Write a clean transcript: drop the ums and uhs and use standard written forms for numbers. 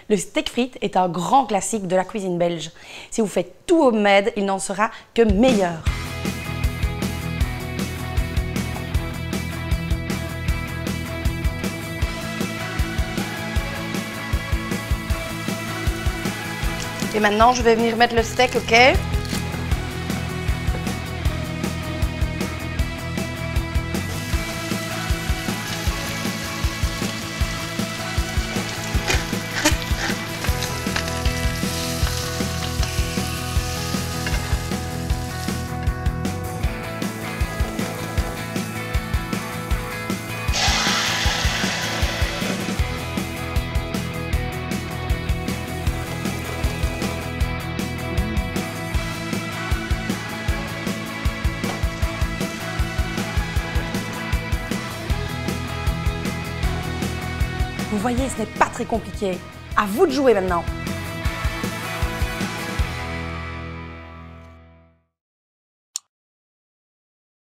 Le steak frites est un grand classique de la cuisine belge. Si vous faites tout homemade, il n'en sera que meilleur. Et maintenant, je vais venir mettre le steak, ok? Vous voyez, ce n'est pas très compliqué. À vous de jouer maintenant.